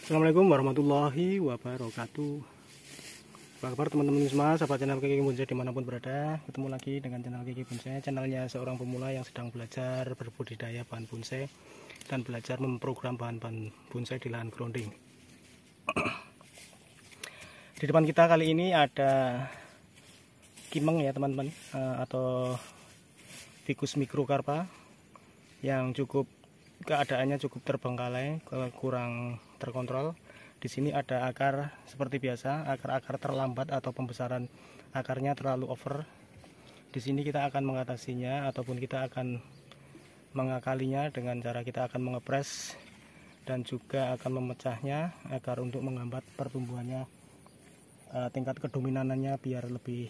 Assalamualaikum warahmatullahi wabarakatuh. Apa kabar teman-teman semua, sahabat channel Kiki Bonsai dimanapun berada. Ketemu lagi dengan channel Kiki Bonsai, channelnya seorang pemula yang sedang belajar berbudidaya bahan bonsai dan belajar memprogram bahan-bahan bonsai di lahan grounding. Di depan kita kali ini ada kimeng ya teman-teman, atau Ficus microcarpa yang keadaannya cukup terbengkalai, kurang terkontrol. Di sini ada akar seperti biasa, akar-akar terlambat atau pembesaran akarnya terlalu over. Di sini kita akan mengatasinya ataupun kita akan mengakalinya dengan cara kita akan mengepres dan juga akan memecahnya agar untuk menghambat pertumbuhannya, tingkat kedominanannya biar lebih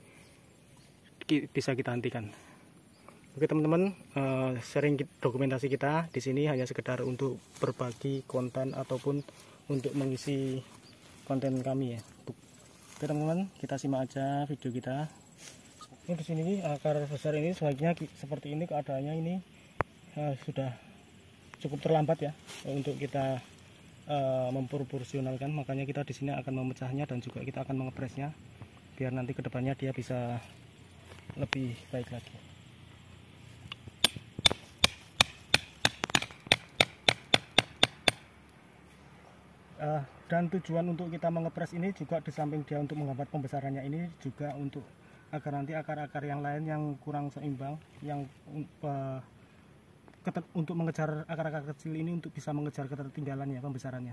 bisa kita hentikan. Oke teman-teman, sharing dokumentasi kita di sini hanya sekedar untuk berbagi konten ataupun untuk mengisi konten kami ya. Oke teman-teman, kita simak aja video kita. Ini di sini akar besar ini sebaiknya seperti ini keadaannya, ini sudah cukup terlambat ya untuk kita memproporsionalkan. Makanya kita di sini akan memecahnya dan juga kita akan mengepresnya biar nanti kedepannya dia bisa lebih baik lagi. Dan tujuan untuk kita mengepres ini juga di samping dia untuk menghambat pembesarannya, ini juga untuk agar nanti akar-akar yang lain yang kurang seimbang, yang untuk mengejar akar-akar kecil ini untuk bisa mengejar ketertinggalannya pembesarannya.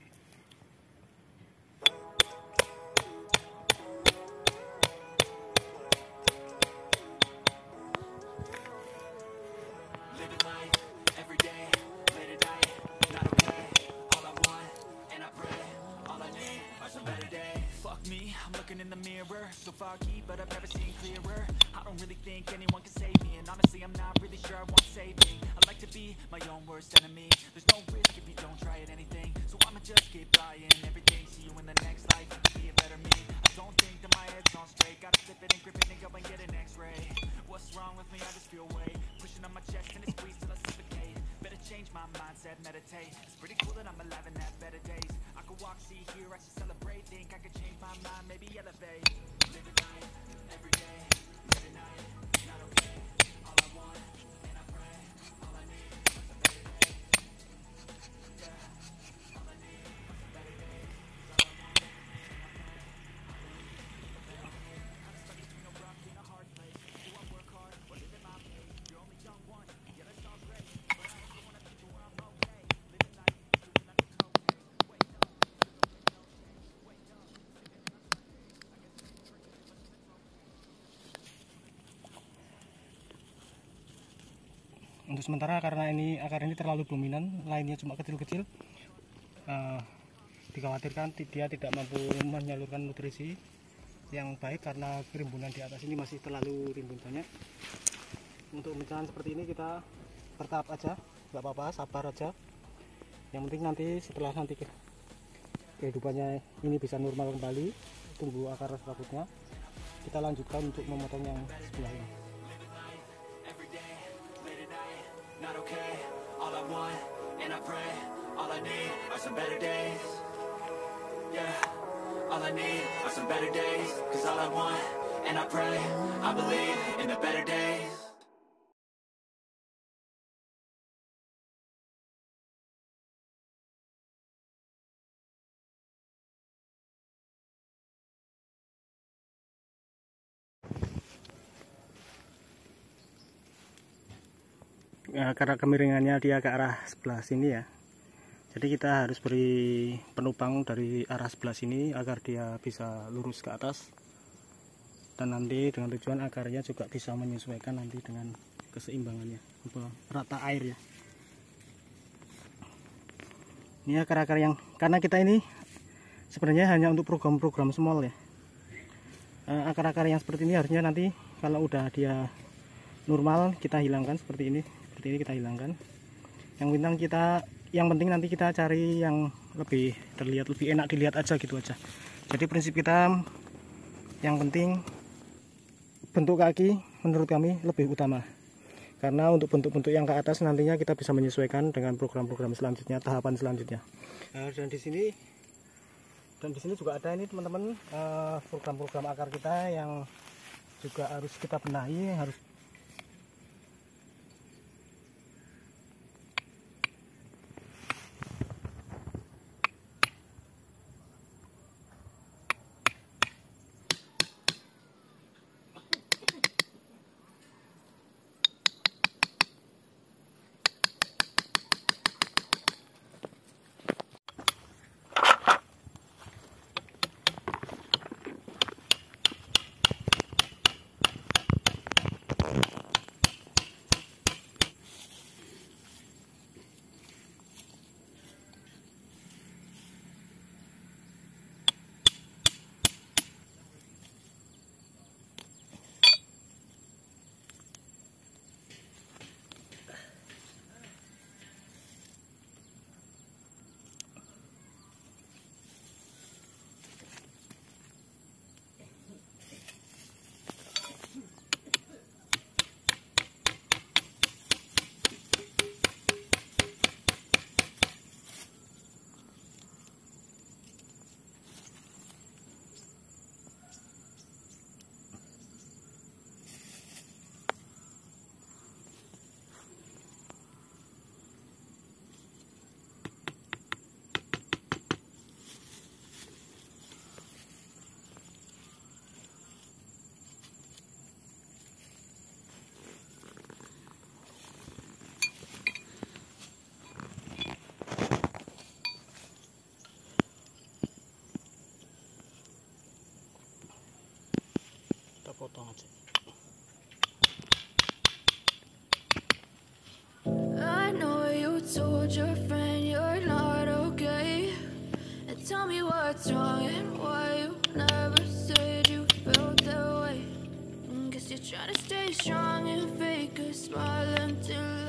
I'm looking in the mirror, so foggy, but I've never seen clearer. I don't really think anyone can save me, and honestly I'm not really sure I want saving. I like to be my own worst enemy. There's no risk if you don't try at anything, so I'ma just keep buying everything. See you in the next life, be a better me. I don't think that my head's on straight. Gotta flip it and grip it and go and get an x-ray. What's wrong with me? I just feel weight pushing on my chest and it squeezes till I suffocate. Better change my mindset, meditate. It's pretty cool that I'm alive and have better days. I could walk, see, hear, I should celebrate. Think I could change my mind, maybe elevate. Living life, every day, late at night, not okay. All I want, and I pray, all I need is a better day. Yeah, all I need is a better day. All I want, and I pray, I believe, a better day. I'm stuck between a rock and a hard place. Do I work hard, or live at my pace? You're only young once, yeah that sounds great, but I also wanna be where I'm okay. Living life, doing nothing okay. Wake up, wake up, sitting in a Sunday. I guess it's freaking, but it's okay. Untuk sementara karena akar ini terlalu dominan, lainnya cuma kecil-kecil, dikhawatirkan dia tidak mampu menyalurkan nutrisi yang baik karena rimbunan di atas ini masih terlalu rimbun banyak. Untuk pemecahan seperti ini kita bertahap aja, nggak apa-apa, sabar aja. Yang penting nanti setelah kehidupannya ini bisa normal kembali, tumbuh akar selanjutnya, kita lanjutkan untuk memotong yang sebelah ini. Not okay, all I want, and I pray, all I need are some better days. Yeah, all I need are some better days. Cause all I want, and I pray, I believe in the better days. Karena kemiringannya dia ke arah sebelah sini ya, jadi kita harus beri penopang dari arah sebelah sini agar dia bisa lurus ke atas, dan nanti dengan tujuan akarnya juga bisa menyesuaikan nanti dengan keseimbangannya, rata air ya. Ini akar-akar yang, karena kita ini sebenarnya hanya untuk program-program small ya, akar-akar yang seperti ini harusnya nanti kalau udah dia normal kita hilangkan seperti ini kita hilangkan. Yang penting nanti kita cari yang lebih terlihat, lebih enak dilihat aja gitu aja. Jadi prinsip kita yang penting bentuk kaki menurut kami lebih utama. karena untuk bentuk-bentuk yang ke atas nantinya kita bisa menyesuaikan dengan program-program selanjutnya, tahapan selanjutnya. Dan di sini juga ada ini teman-teman, program-program akar kita yang juga harus kita benahi, harus kita potong aja. I know you told your friend you're not okay, and tell me what's wrong and why you never said you felt that way. Guess you're trying to stay strong and fake a smile until